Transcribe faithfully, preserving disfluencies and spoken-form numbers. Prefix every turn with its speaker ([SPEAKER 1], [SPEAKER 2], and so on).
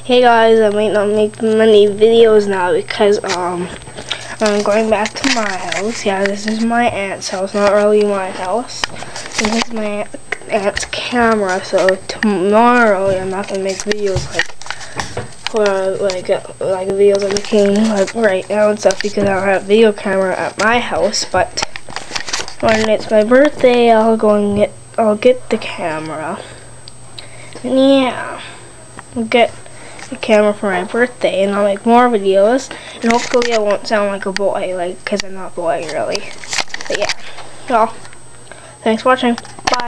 [SPEAKER 1] Hey guys, I might not make many videos now because um I'm going back to my house. Yeah, this is my aunt's house, not really my house. This is my aunt's camera, so tomorrow I'm not gonna make videos like for like uh, like videos I'm making like right now and stuff because I don't have a video camera at my house. But when it's my birthday, I'll go and get I'll get the camera. And yeah, I'll get the camera for my birthday, and I'll make more videos, and hopefully I won't sound like a boy, like, because I'm not a boy really. But yeah, well, thanks for watching.